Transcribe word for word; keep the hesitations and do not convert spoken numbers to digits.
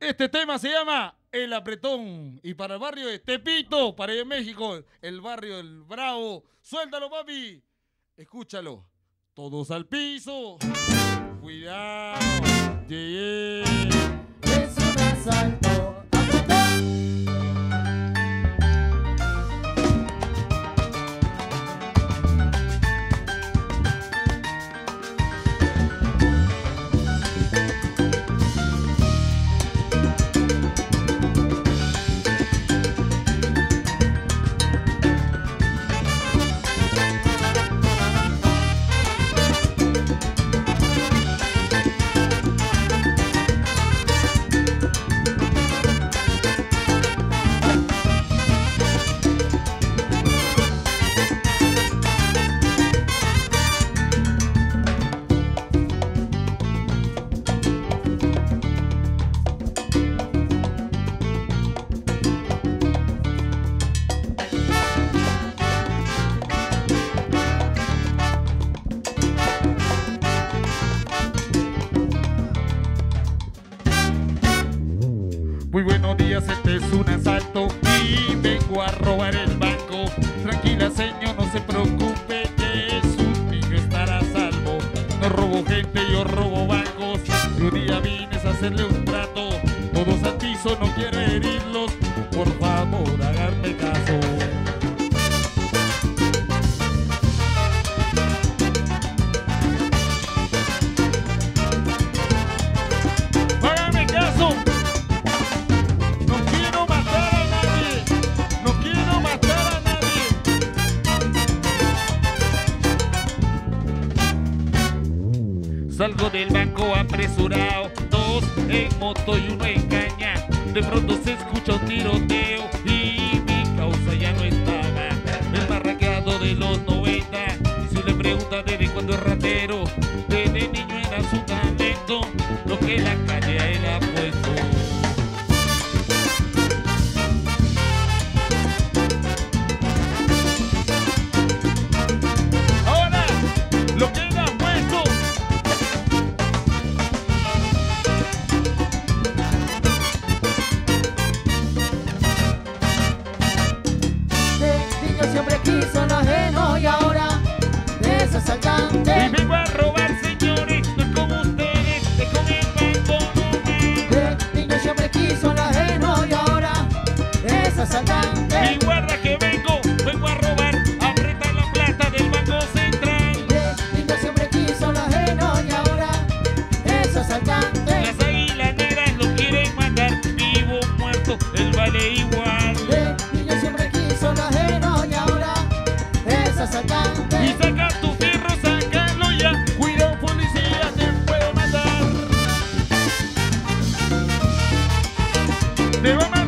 Este tema se llama El Apretón. Y para el barrio de Tepito, para allá en México, el barrio del Bravo. Suéltalo, papi. Escúchalo. Todos al piso. Cuidado. Yeah. Es un asalto. Apretón. Muy buenos días, este es un asalto y vengo a robar el banco. Tranquila, señor, no se preocupe que su niño estará a salvo. No robo gente, yo robo bancos. Y un día vine a hacerle un trato. Todos al piso, no quiero herirlos. Por favor, háganme caso. ¡Háganme caso! Salgo del banco apresurado, dos en moto y uno en caña. De pronto se escucha un tiroteo y mi causa ya no estaba. El marraqueado de los noventa. Y si le preguntan desde cuándo es ratero, desde niño era su talento, lo que la calle a él ha puesto. Ahora, lo que él ha puesto. Siempre quiso lo ajeno y ahora es asaltante. Y vengo a robar, señores, no es como ustedes, es con el banco nomás. De niño siempre quiso lo ajeno y ahora es asaltante. Y guarda que vengo, vengo a robar, aprieta la plata del Banco Central. De niño siempre quiso lo ajeno y ahora es asaltante. Las águilas negras lo quieren matar, vivo o muerto, él vale igual. De niño siempre quiso lo ajeno y ahora es asaltante. Y saca tu fierro, sácalo ya, cuidado policía, te puedo matar. Te va a matar.